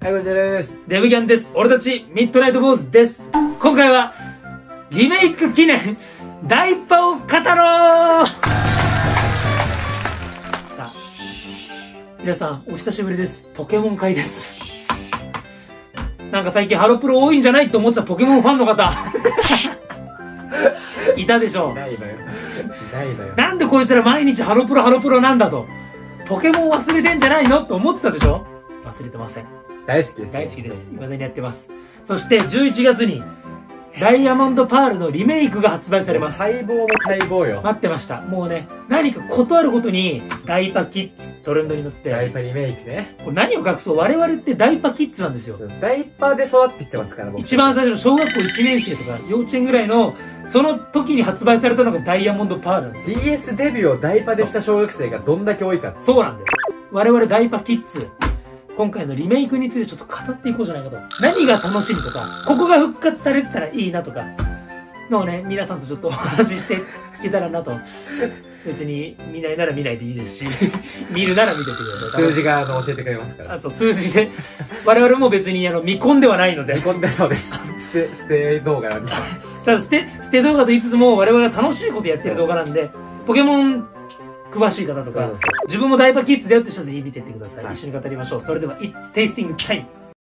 はい、こちらです。 デブギャンです。俺たち、ミッドナイト坊主です。今回は、リメイク記念、ダイパを語ろうさあ、皆さん、お久しぶりです。ポケモン会です。なんか最近ハロプロ多いんじゃないと思ってたポケモンファンの方、いたでしょう。 ないのよ。ないのよ。 なんでこいつら毎日ハロプロなんだと。ポケモン忘れてんじゃないのと思ってたでしょ。忘れてません。 大好きです。 大好きです。未だにやってます。そして11月にダイヤモンドパールのリメイクが発売されます。 待望も待望よ。 待ってました。もうね、何かことあるごとにダイパキッズトレンドに乗ってて。 ダイパリメイクね。 これ何を隠そう、我々ってダイパキッズなんですよ。 ダイパで育ってきてますから、僕。 一番最初の小学校1年生とか幼稚園ぐらいのその時に発売されたのがダイヤモンドパールなんですよ。 DS デビューをダイパでした小学生がどんだけ多いか。 そうなんだよ。我々ダイパキッズ。今回のリメイクについてちょっと語っていこうじゃないかと。何が楽しみとか、ここが復活されてたらいいなとか、のをね、皆さんとちょっとお話ししていけたらなと。別に見ないなら見ないでいいですし、見るなら見ててください。 数字が教えてくれますから。 あ、そう、数字で。我々も別に見込んではないので。 見込んでそうです。捨て動画なんで。 ただ捨て動画と言いつつも我々は楽しいことやってる動画なんで、ポケモン詳しい方とか、自分もダイパキッズだよって人はぜひ見てってください。一緒に語りましょう。それでは、It's Tasting Time!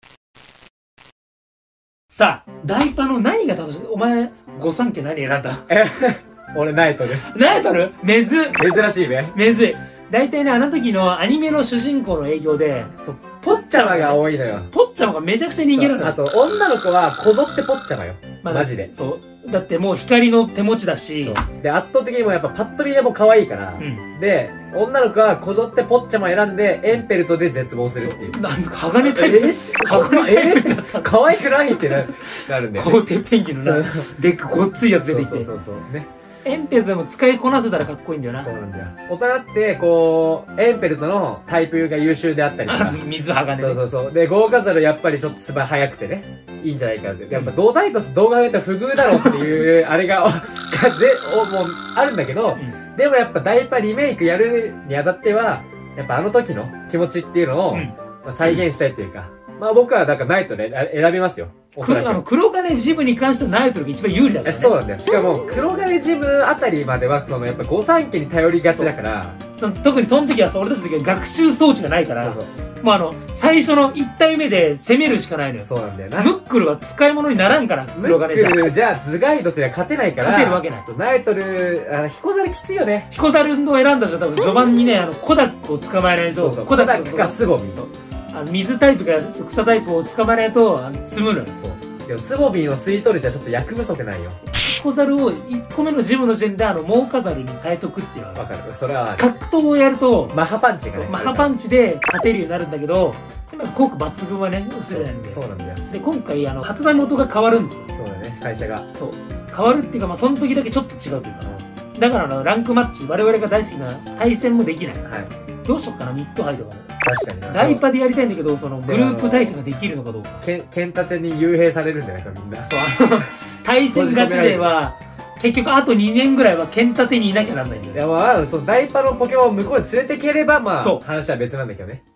さあ、ダイパの何が楽しい？お前、御三家何選んだ？ 俺、ナイトル。 ナイトル？珍しいね。 珍い。大体ね、あの時のアニメの主人公の影響で、 そう、ポッチャマが多いのよ。 ポッチャマがめちゃくちゃ人気なんだよ。 あと、女の子はこぞってポッチャマよ。マジで。 そう。だってもう光の手持ちだし。 で、圧倒的にもやっぱパッと見でも可愛いから。で、女の子はこぞってポッチャマ選んで、エンペルトで絶望するっていう。 なんか、鋼タイプ。鋼タイプだった。 可愛くないってなるんだよね。 皇帝ペンギンのな、でっかごっついやつ出てきて。 そうね。 エンペルトでも使いこなせたらかっこいいんだよな。 そうなんだよ。大人って、こう、エンペルトのタイプが優秀であったりとか。 水鋼ね。 そう。で、ゴーガザルやっぱりちょっと素早速くてね、いいんじゃないかって。やっぱ同タイトス動画上げたら不遇だろうっていう、あれが、もう、あるんだけど、でもやっぱダイパリメイクやるにあたっては、やっぱあの時の気持ちっていうのを、再現したいっていうか、まあ僕はなんかナイトで選びますよ。 黒金ジムに関してはナイトルが一番有利だからね。そうなんだよ。しかも、黒金ジムあたりまでは、やっぱ御三家に頼りがちだから。 特にその時は、俺たちの時は学習装置がないから、もう最初の1体目で攻めるしかないのよ。 そうなんだよな。 ムックルは使い物にならんから、 黒金じゃ。ムックルじゃあ、頭ガイドすりゃ勝てないから。 勝てるわけない。 ナイトル、ヒコザルきついよね。 ヒコザルを選んだじゃ多分序盤にね、コダックを捕まえないと。 コダックかスゴミ。 水タイプか草タイプを捕まえないと積むのよ。 でもスボビンを吸い取るじゃちょっと役不足ないよ。 ヒコザルを1個目のジムの時点でモーカザルに変えとくっていうのは。 わかる。それは格闘をやると、 マハパンチがね。 マハパンチで勝てるようになるんだけど、効果抜群はね、薄れないんで。 そうなんだよ。 で、今回発売元が変わるんですよ。 そうだね、会社が。 そう。変わるっていうか、その時だけちょっと違うというか。だからランクマッチ、我々が大好きな対戦もできない。どうしようかな、ミッドハイとかも。 確かにな。 ダイパでやりたいんだけど、グループ対戦ができるのかどうか。 剣立てに幽閉されるんじゃないか、みんな。 そう、対戦ガチでは、結局あと2年ぐらいは剣立てにいなきゃなんないんだよ。 いや、まあ、ダイパのポケモンを向こうに連れてければ、まあ、話は別なんだけどね。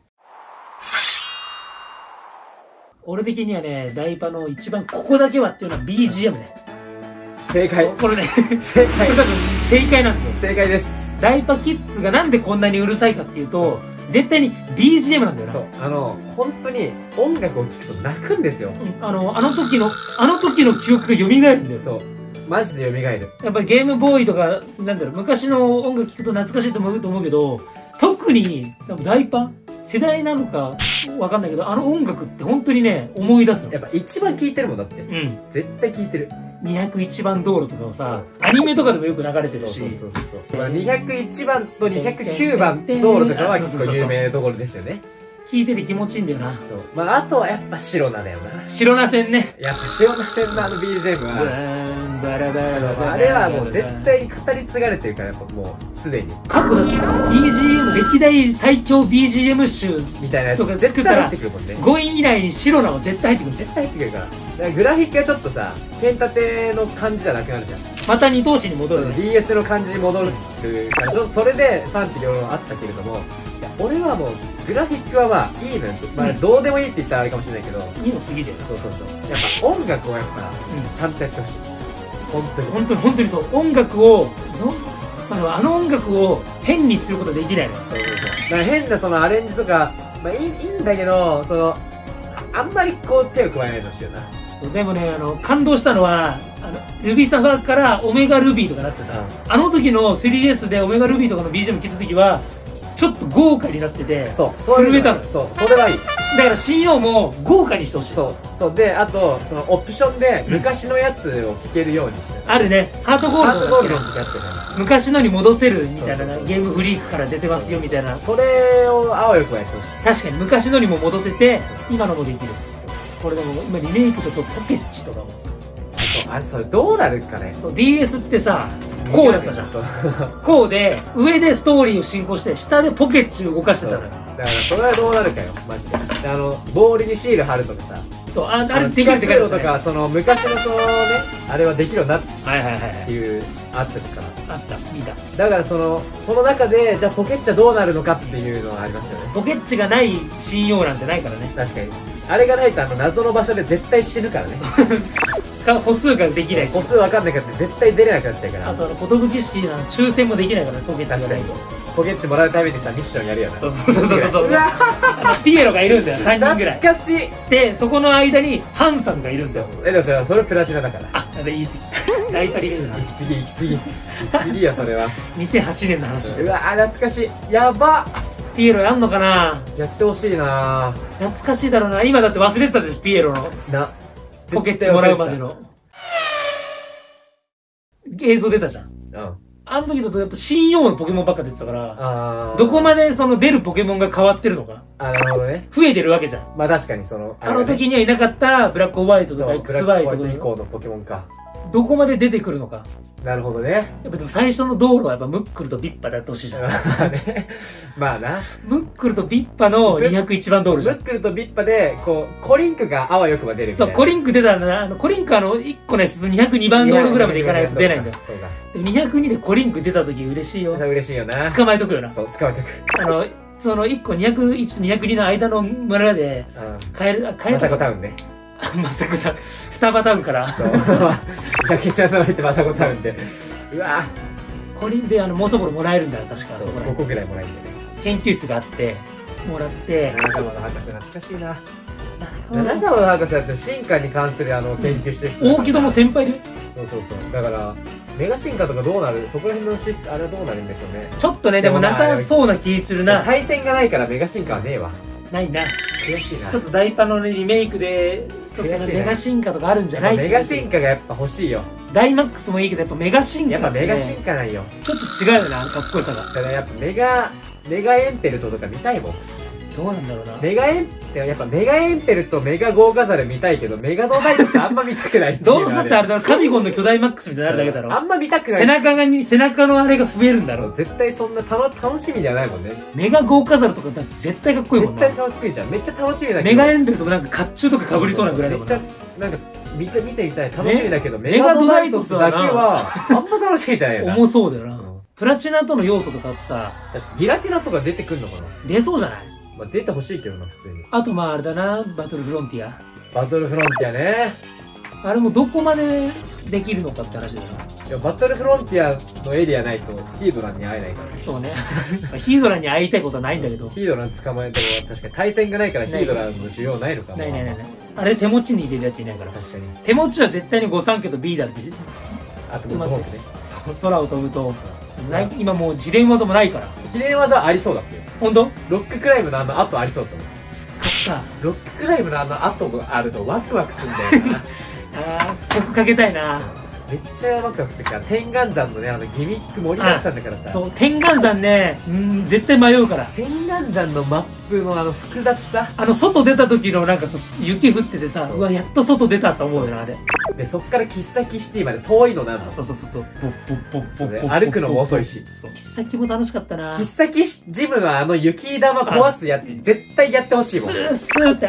俺的にはね、ダイパの一番ここだけはっていうのは BGM ね。 正解。 これね、正解。多分正解なんですよ。 正解です。 ダイパキッズがなんでこんなにうるさいかっていうと、絶対に BGM なんだよな。 そう。本当に音楽を聴くと泣くんですよ。 あの時の記憶が蘇るんだよ。 そう。マジで蘇る。 やっぱりゲームボーイとか、昔の音楽聴くと懐かしいと思うけど、特に、ダイパ世代なのかわかんないけど、音楽って本当にね、思い出すの。 やっぱ一番聴いてるもんだって。絶対聴いてる。 201番道路とかはさ、アニメとかでもよく流れてるし。 そう。201番と209番道路とかは結構有名なところですよね。 聴いてて気持ちいいんだよな。 そう。まあ、あとはやっぱ白菜だよな。 白菜戦ね。 やっぱ白菜戦のBGM は、あれはもう絶対に語り継がれてるから、やっぱもう、すでに。 過去だし、BGM、歴代最強 BGM 集みたいなやつとか作ったら、 5 位以内に白菜は絶対入ってくる。 絶対入ってくるから。だからグラフィックがちょっとさ、剣立ての感じじゃなくなるじゃん。 また二頭身に戻るね。 DS の感じに戻るっていう感じ、それで賛否両論あったけれども、いや俺はもうグラフィックはまあいいのよ、まあ、どうでもいいって言ったらあれかもしれないけど、 2の次で。 そうそうそう、やっぱ音楽をやっぱちゃんとやってほしい、 本当にそう。音楽をあの音楽を変にすることはできないのよ。 そうそうそう、だから変なそのアレンジとか、まあいいんだけど、そのあんまりこう手を加えないでほしいよな。 でもね、感動したのは、ルビーサファーからオメガルビーとかなったじゃん。あの時の 3DS でオメガルビーとかの BGM 聞いた時は、ちょっと豪華になってて、震えたの。 そう、それはいい。 だから新用も豪華にしてほしい。 そうで、あとそのオプションで昔のやつを聴けるようにして、 あるね、ハートゴールドの時あってね、 昔のに戻せるみたいな、ゲームフリークから出てますよみたいな。 それをあわよくばやってほしい。 確かに昔のにも戻せて、今のもできる。これでも今リメイクだとポケッチとかも。 あれそれどうなるかね。 そう DS ってさ、こうだったじゃん。こうで上でストーリーを進行して下でポケッチを動かしてたのよ。 だからそれはどうなるかよマジで。ボールにシール貼るとかさ、 そうあれできるとか、その昔のそのねあれはできるようになったっていうあったからあった見た。 だからその中でじゃあポケッチはどうなるのかっていうのはありますよね。 ポケッチがない信用なんてないからね。 確かにあれがないと謎の場所で絶対死ぬからね。 歩数ができないし、 歩数わかんなくて絶対出れなくなっちゃうから。 あと寿シティの抽選もできないからね、ポケッチがないと。 ポケッチもらうためにさミッションやるよね。 そうピエロがいるんだよ、3人ぐらい。 懐かしい。 でそこの間にハンさんがいるんだよ。 でもそれプラチナだから。 あ、言い過ぎ。大パリメージの話。 行き過ぎよそれは。 2008年の話してる。 うわ懐かしい。やばっ。 ピエロやんのかな。 やってほしいな。 懐かしいだろうな。今だって忘れてたでしょ、ピエロのポケッチもらうまでの映像出たじゃん。あの時だとやっぱ新用のポケモンばっか出てたから、どこまでその出るポケモンが変わってるのか。 なるほどね。 増えてるわけじゃん。 まあ確かにあの時にはいなかったブラックホワイトとか XY とかブラックホワイト以降のポケモンか。 どこまで出てくるのか。 なるほどね。 やっぱでも最初の道路はやっぱムックルとビッパでやってほしいじゃん。 まあな。 ムックルとビッパの201番道路じゃん。 ムックルとビッパで、こう、コリンクがあわよくば出るみたいな。 そう、コリンク出たらな、コリンク1個のやつ202番道路ぐらいまで行かないと出ないんだよ。 そうだ。 202でコリンク出た時嬉しいよ。 嬉しいよな。 捕まえとくよな。 そう、捕まえとく。 その1個201と202の間の村で、帰るマサコタウンね。 マサコタウン。双葉タウンから。そう。 竹下さんが言ってマサコタウンで。うわぁ。コリンで妄想ボールもらえるんだよ、確か。 5個ぐらいもらえるんだよね。 研究室があって、もらって。 七川の博士懐かしいな。七川の博士だって進化に関する研究してる人。 大木戸の先輩で。 そう。だから、メガ進化とかどうなる、そこら辺のあれはどうなるんでしょうね。 ちょっとね、でもなさそうな気するな。 対戦がないからメガ進化はねえわ。 ないな。 悔しいな。 ちょっとダイパのリメイクで、ちょっとメガ進化とかあるんじゃない？ メガ進化がやっぱ欲しいよ。 ダイマックスもいいけど、やっぱメガ進化。 やっぱメガ進化ないよ。 ちょっと違うよな、かっこよさが。 だからやっぱメガエンペルトとか見たいもん。 どうなんだろうな。 やっぱメガエンペルト、メガゴーガザル見たいけど、メガドダイトってあんま見たくないっていう。 どうだってあれだろ、カビゴンの巨大マックスみたいになるだけだろ。 あんま見たくない。 背中のあれが増えるんだろ。 絶対そんな楽しみではないもんね。 メガゴーガザルとかだって絶対かっこいいもんな。 絶対かっこいいじゃん。めっちゃ楽しみだけど。 メガエンペルトもなんか甲冑とか被りそうなぐらいだもんな。 めっちゃ、なんか、見てみたい。楽しみだけど、メガドダイトスだけは、あんま楽しみじゃないよな。 重そうだよな。プラチナとの要素とかってさ、 確かギラティナとか出てくんのかな？ 出そうじゃない？ まあ出てほしいけどな、普通に。 あとまああれだな、バトルフロンティア。 バトルフロンティアね。 あれもどこまでできるのかって話だよな。 いや、バトルフロンティアのエリアないとヒードランに会えないからね。 そうね。ヒードランに会いたいことはないんだけど。 ヒードラン捕まえても確かに対戦がないからヒードランの需要ないのかも。 ない。あれ手持ちに入れるやついないから。 確かに。 手持ちは絶対に御三家と B だって。 あともうね。 空を飛ぶと。今もう自連技もないから。 自連技ありそうだってよ。 ほんと？ ロッククライムの後ありそうだと思う。ロッククライムの後があるとワクワクするんだよな。 曲かけたいな。 めっちゃワクワクするから、天眼山のね、ギミック盛りだくさんだからさ。 そう、天眼山ね、絶対迷うから。 天眼山のマップの複雑さ。 外出た時のなんか雪降っててさ、うわ、やっと外出たと思うよな、あれ。 で、そっから喫茶キシティまで遠いのなの。 そう。 歩くのも遅いし。 喫茶キも楽しかったな。 喫茶キジムの雪玉壊すやつ、絶対やってほしいもん。 スーって。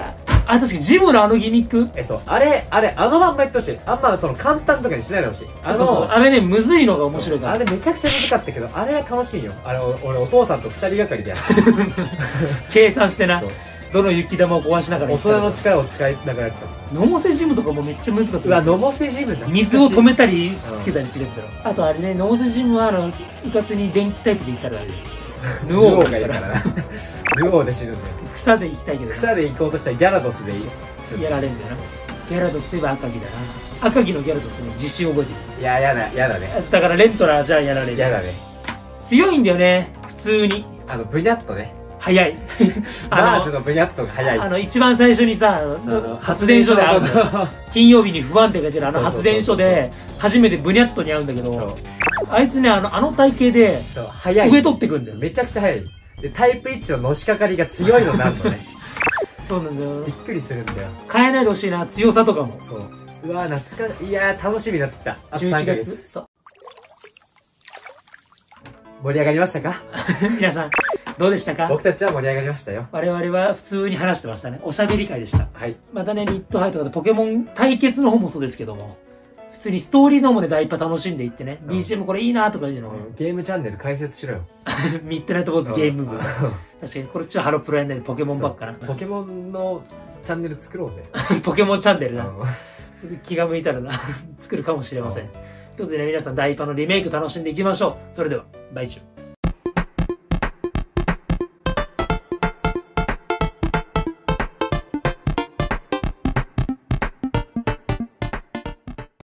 あ、確かにジムのあのギミック。 そう、あのまんまやってほしい。あんまその簡単とかにしないでほしい。 そうそう、あれね、むずいのが面白いから。 あれめちゃくちゃ難かったけど、あれは楽しいよ。俺お父さんと二人がかりでやる。 計算してな。どの雪玉を壊しながら大人の力を使いながらやってた。 のもせジムとかもめっちゃ難かった。 うわ、のもせジムだ。 水を止めたりつけたりするやつだろ。あとあれね、のもせジムはうかつに電気タイプで行ったらヌオーがいるからな。 ヌオーで死ぬんだよ。 草で行きたいけど、 草で行こうとしたらギャラドスでやられんだよな。ギャラドスといえば赤城だな。赤城のギャラドスの自信覚えてる。 いや、やだね。 だからレントラーじゃあやられる。 やだね。 強いんだよね、普通に。 ブニャッとね。 早い。 バーズのブニャッとが早い。 一番最初にさ、発電所で会うの。金曜日に不安定が出る発電所で、初めてブニャッとに会うんだけど、あいつね、体型で、上取ってくんだよ。 めちゃくちゃ早い。で、タイプ1ののしかかりが強いのなんのね。 そうなんだよ。 びっくりするんだよ。 変えないでほしいな、強さとかも。 そう。うわぁ、懐かしい。いやー、楽しみになってきた。あと 11月。そう。 盛り上がりましたか？ 皆さん、どうでしたか？ 僕たちは盛り上がりましたよ。 我々は普通に話してましたね。おしゃべり会でした。 はい。 またね、ミッドハイとかでポケモン対決の方もそうですけども、普通にストーリーの方もね、ダイパ楽しんでいってね、BGM これいいなとかいうのを、 ゲームチャンネル解説しろよ。 ミッドナイトボーズゲーム部。確かに、これっちはハロプロやんないでポケモンばっかな。 ポケモンのチャンネル作ろうぜ。 ポケモンチャンネルな。気が向いたらな、作るかもしれません。ということでね、皆さんダイパのリメイク楽しんでいきましょう。それでは、バイチュー。